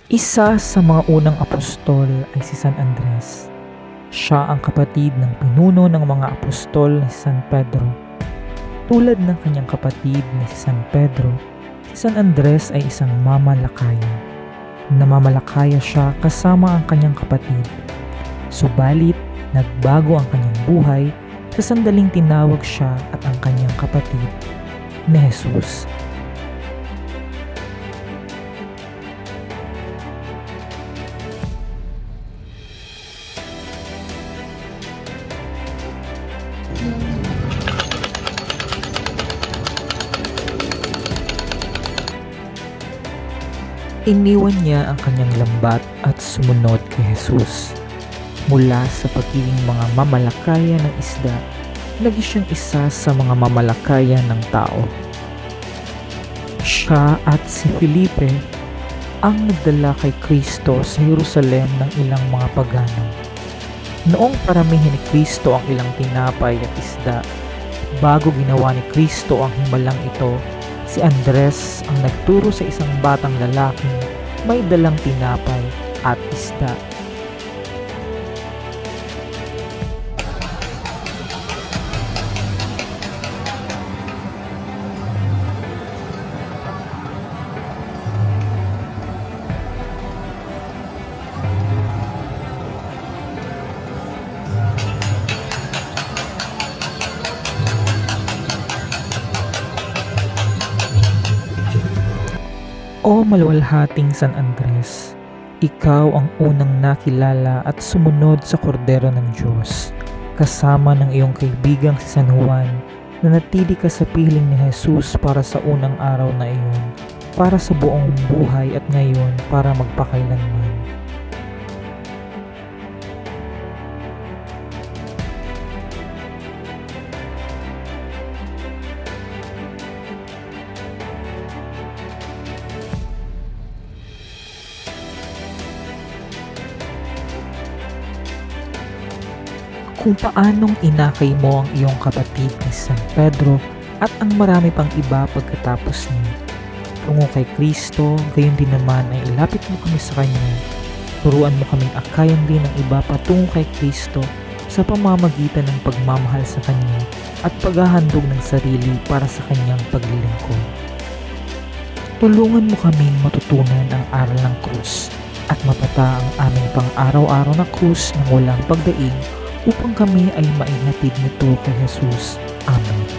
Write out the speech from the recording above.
Isa sa mga unang apostol ay si San Andres. Siya ang kapatid ng pinuno ng mga apostol na si San Pedro. Tulad ng kanyang kapatid na si San Pedro, si San Andres ay isang mamalakaya. Namamalakaya siya kasama ang kanyang kapatid. Subalit, nagbago ang kanyang buhay sa sandaling tinawag siya at ang kanyang kapatid na Jesus. Iniwan niya ang kanyang lambat at sumunod kay Jesus. Mula sa pagiging mga mamalakaya ng isda, naging siyang isa sa mga mamalakaya ng tao. Siya at si Felipe ang nagdala kay Kristo sa Jerusalem ng ilang mga pagano. Noong paramihin ni Kristo ang ilang tinapay at isda, bago ginawa ni Kristo ang himalang ito, si Andres ang nagturo sa isang batang lalaking may dalang tinapay at isda. O maluwalhating San Andres, ikaw ang unang nakilala at sumunod sa kordero ng Diyos, kasama ng iyong kaibigang si San Juan, na natili ka sa piling ni Jesus para sa unang araw na iyon, para sa buong buhay at ngayon para magpakailanman. Kung paanong inakay mo ang iyong kapatid ni San Pedro at ang marami pang iba pagkatapos niya. Tungo kay Kristo, gayon din naman ay ilapit mo kami sa Kanya. Turuan mo kaming akayan din ng iba patungo kay Kristo sa pamamagitan ng pagmamahal sa Kanya at paghahandog ng sarili para sa Kanyang paglilingkod. Tulungan mo kaming matutunan ang aral ng krus at mapata ang aming pang-araw-araw na krus ng walang pagdaing upang kami ay maihatid nito kay Jesus. Amen.